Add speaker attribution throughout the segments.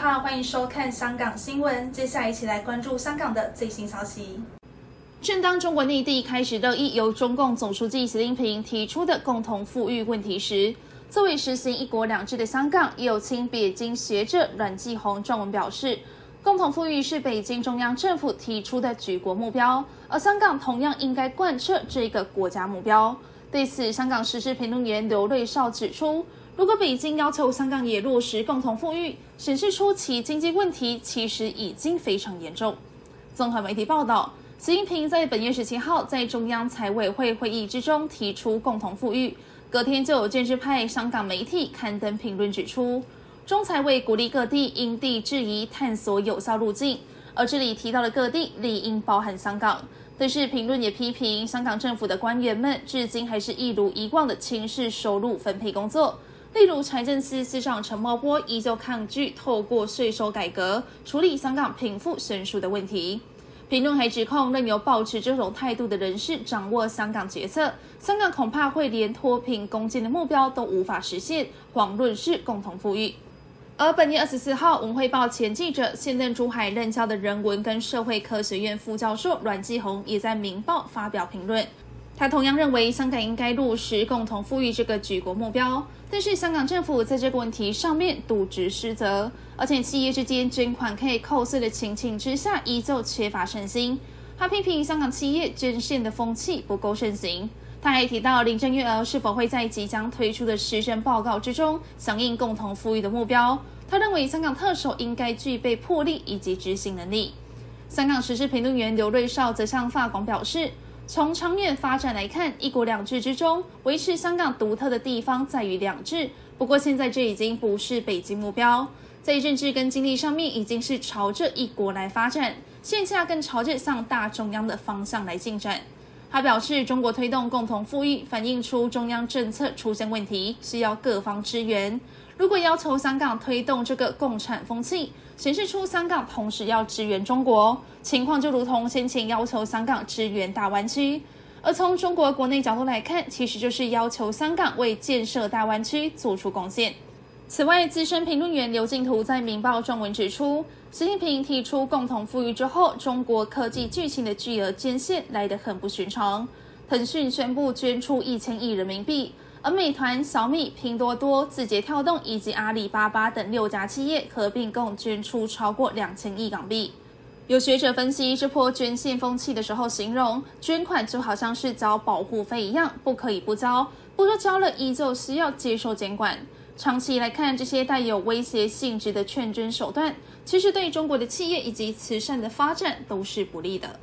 Speaker 1: 好，欢迎收看香港新闻。接下来一起来关注香港的最新消息。正当中国内地开始热议由中共总书记习近平提出的共同富裕问题时，作为实行一国两制的香港，也有亲北京学者阮继红撰文表示，共同富裕是北京中央政府提出的举国目标，而香港同样应该贯彻这个国家目标。对此，香港时事评论员刘瑞绍指出，如果北京要求香港也落实共同富裕，显示出其经济问题其实已经非常严重。综合媒体报道，习近平在本月17号在中央财委会会议之中提出共同富裕，隔天就有建制派香港媒体刊登评论指出，中财委鼓励各地因地制宜探索有效路径，而这里提到的各地理应包含香港。但是评论也批评香港政府的官员们至今还是一如以往的轻视收入分配工作，例如财政司司长陈茂波依旧抗拒透过税收改革处理香港贫富悬殊的问题。评论还指控任由抱持这种态度的人士掌握香港决策，香港恐怕会连脱贫攻坚的目标都无法实现，遑论是共同富裕。而本月24号，文汇报前记者、现任珠海任教的人文跟社会科学院副教授阮继红也在《明报》发表评论。他同样认为，香港应该落实共同富裕这个举国目标，但是香港政府在这个问题上面渎职失责，而且企业之间捐款可以扣税的情形之下，依旧缺乏诚信。他批评香港企业捐献的风气不够盛行。他还提到，林郑月娥是否会在即将推出的施政报告之中响应共同富裕的目标。他认为香港特首应该具备魄力以及执行能力。香港时事评论员刘瑞绍则向法广表示，从长远发展来看，一国两制之中维持香港独特的地方在于两制，不过现在这已经不是北京目标，在政治跟经济上面已经是朝着一国来发展，现下更朝着向大中央的方向来进展。他表示，中国推动共同富裕反映出中央政策出现问题，需要各方支援。如果要求香港推动这个共产风气，显示出香港同时要支援中国，情况就如同先前要求香港支援大湾区。而从中国国内角度来看，其实就是要求香港为建设大湾区做出贡献。此外，资深评论员刘敬图在《明报》撰文指出，习近平提出共同富裕之后，中国科技巨星的巨额捐献来得很不寻常。腾讯宣布捐出1000亿人民币，而美团、小米、拼多多、字节跳动以及阿里巴巴等6家企业合并共捐出超过2000亿港币。有学者分析这波捐献风气的时候形容，捐款就好像是交保护费一样，不可以不交，不过交了依旧需要接受监管。长期来看，这些带有威胁性质的劝捐手段，其实对中国的企业以及慈善的发展都是不利的。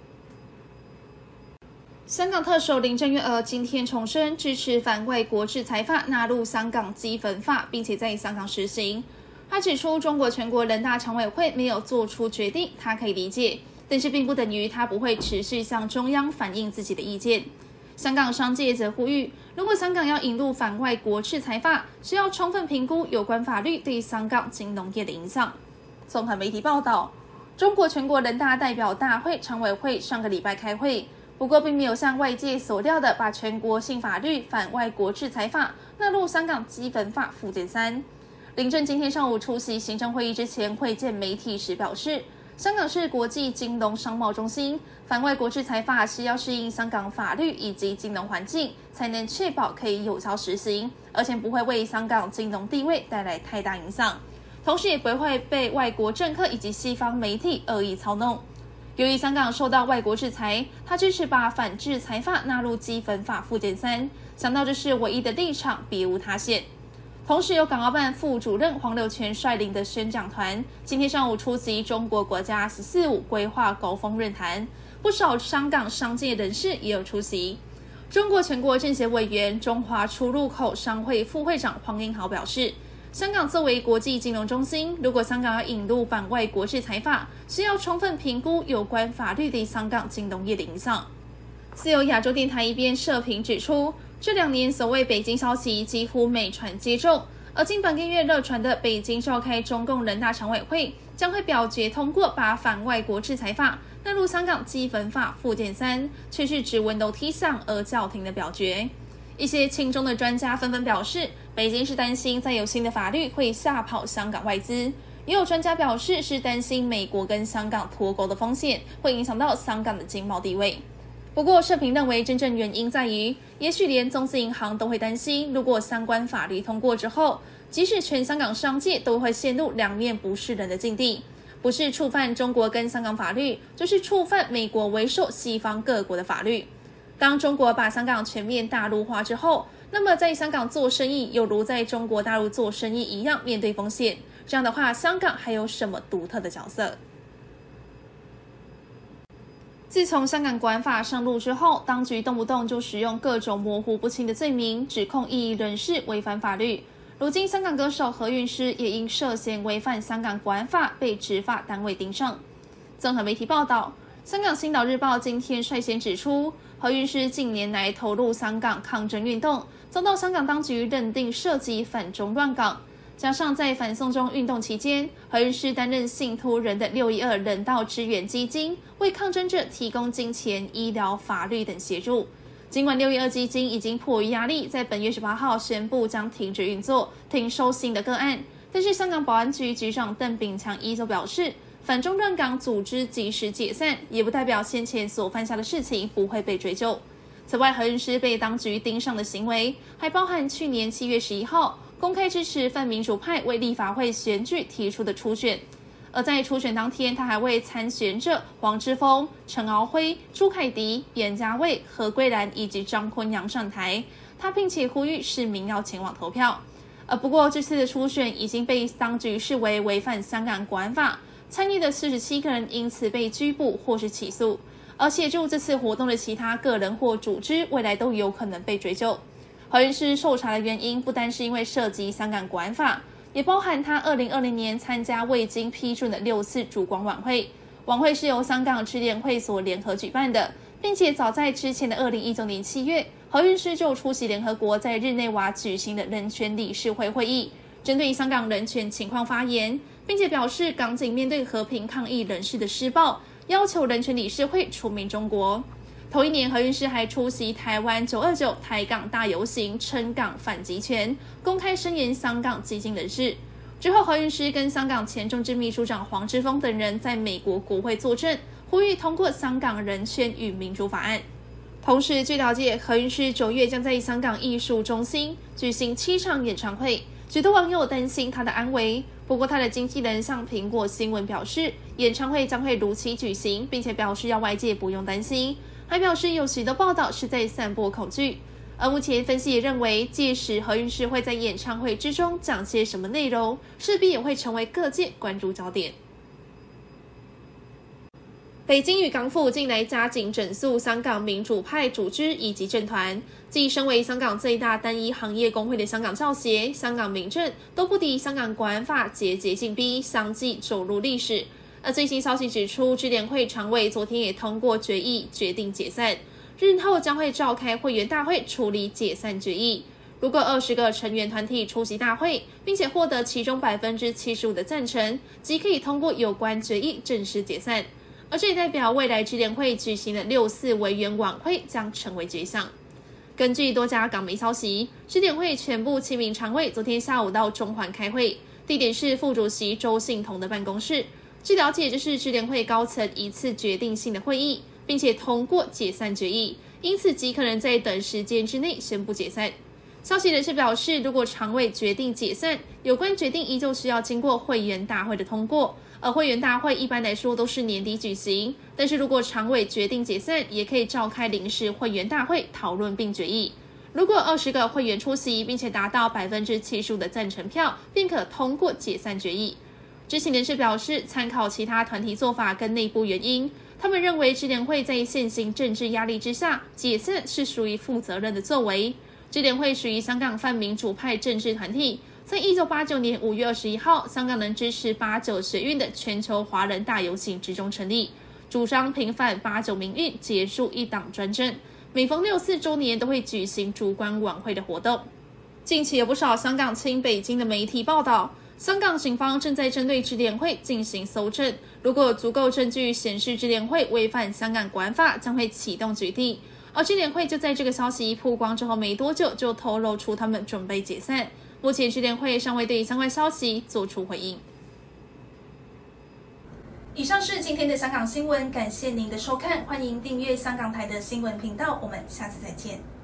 Speaker 1: 香港特首林郑月娥今天重申支持反外国制裁法纳入香港基本法，并且在香港实行。他指出，中国全国人大常委会没有做出决定，他可以理解，但是并不等于他不会持续向中央反映自己的意见。香港商界则呼吁，如果香港要引入反外国制裁法，需要充分评估有关法律对香港金融业的影响。综合媒体报道，中国全国人大代表大会常委会上个礼拜开会，不过并没有像外界所料的把全国性法律反外国制裁法纳入香港基本法附件3。林郑今天上午出席行政会议之前会见媒体时表示，香港是国际金融商贸中心，反外国制裁法是要适应香港法律以及金融环境，才能确保可以有效实行，而且不会为香港金融地位带来太大影响，同时也不会被外国政客以及西方媒体恶意操弄。由于香港受到外国制裁，他支持把反制裁法纳入基本法附件3，想到这是唯一的立场，别无他限。同时，由港澳办副主任黄柳权率领的宣讲团今天上午出席中国国家“14+5”规划高峰论坛，不少香港商界人士也有出席。中国全国政协委员、中华出入口商会副会长黄英豪表示，香港作为国际金融中心，如果香港要引入反外国制裁法，需要充分评估有关法律对香港金融业的影响。自由亚洲电台一边社评指出，这2年所谓北京消息几乎每传皆中，而近本个月热传的北京召开中共人大常委会将会表决通过把反外国制裁法纳入香港基本法附件3，却是只闻楼梯响而叫停的表决。一些亲中的专家纷纷表示，北京是担心再有新的法律会吓跑香港外资， 也有专家表示是担心美国跟香港脱钩的风险会影响到香港的经贸地位。不过社评认为真正原因在于，也许连中资银行都会担心，如果相关法律通过之后，即使全香港商界都会陷入两面不是人的境地，不是触犯中国跟香港法律，就是触犯美国为首西方各国的法律。当中国把香港全面大陆化之后，那么在香港做生意有如在中国大陆做生意一样面对风险，这样的话香港还有什么独特的角色？自从香港国安法上路之后，当局动不动就使用各种模糊不清的罪名，指控异议人士违反法律。如今香港歌手何韵诗也因涉嫌违反香港国安法被执法单位盯上。综合媒体报道，香港星岛日报今天率先指出，何韵诗近年来投入香港抗争运动，遭到香港当局认定涉及反中乱港。加上在反送中运动期间，何韵诗担任信托人的612人道支援基金，为抗争者提供金钱、医疗、法律等协助。尽管612基金已经迫于压力，在本月18号宣布将停止运作，停收新的个案，但是香港保安局局长邓炳强依旧表示，反中乱港组织即使解散，也不代表先前所犯下的事情不会被追究。此外，何韵诗被当局盯上的行为，还包含去年7月11号公开支持泛民主派为立法会选举提出的初选。而在初选当天，他还为参选者黄之锋、陈敖晖、朱凯迪、严家卫、何桂兰以及张坤阳上台，他并且呼吁市民要前往投票。不过这次的初选已经被当局视为违反香港国安法，参与的47个人因此被拘捕或是起诉，而协助这次活动的其他个人或组织未来都有可能被追究。何韵诗受查的原因不单是因为涉及香港国安法，也包含他2020年参加未经批准的6次烛光晚会。晚会是由香港支联会所联合举办的，并且早在之前的2019年7月，何韵诗就出席联合国在日内瓦举行的人权理事会会议，针对香港人权情况发言，并且表示港警面对和平抗议人士的施暴，要求人权理事会除名中国。同一年，何韵诗还出席台湾929台港大游行，称港反集权，公开声援香港激进人士。之后，何韵诗跟香港前政治秘书长黄之锋等人在美国国会作证，呼吁通过香港人权与民主法案。同时，据了解，何韵诗9月将在香港艺术中心举行7场演唱会，许多网友担心他的安危。不过，他的经纪人向苹果新闻表示，演唱会将会如期举行，并且表示要外界不用担心。还表示有许多报道是在散播恐惧，而目前分析也认为，届时何韵诗会在演唱会之中讲些什么内容，势必也会成为各界关注焦点。北京与港府近来加紧整肃香港民主派组织以及政团，继身为香港最大单一行业工会的香港教协、香港民政都不敌香港国安法节节进逼，相继走入历史。而最新消息指出，支联会常委昨天也通过决议，决定解散，日后将会召开会员大会处理解散决议。如果20个成员团体出席大会，并且获得其中75%的赞成，即可以通过有关决议正式解散。而这也代表未来支联会举行的6·4维园晚会将成为绝响。根据多家港媒消息，支联会全部7名常委昨天下午到中环开会，地点是副主席周信彤的办公室。据了解，这是支联会高层一次决定性的会议，并且通过解散决议，因此极可能在短时间之内宣布解散。消息人士表示，如果常委决定解散，有关决定依旧需要经过会员大会的通过，而会员大会一般来说都是年底举行，但是如果常委决定解散，也可以召开临时会员大会讨论并决议。如果20个会员出席，并且达到75%的赞成票，便可通过解散决议。知情人士表示，参考其他团体做法跟内部原因，他们认为支联会在现行政治压力之下解散是属于负责任的作为。支联会属于香港泛民主派政治团体，在1989年5月21号香港人支持89学运的全球华人大游行之中成立，主张平反89民运，结束一党专政。每逢6·4周年都会举行烛光晚会的活动。近期有不少香港亲北京的媒体报道，香港警方正在针对支联会进行搜证，如果有足够证据显示支联会违反香港国安法，将会启动决定。而支联会就在这个消息曝光之后没多久，就透露出他们准备解散。目前支联会尚未对相关消息做出回应。 以上是今天的香港新闻，感谢您的收看，欢迎订阅香港台的新闻频道，我们下次再见。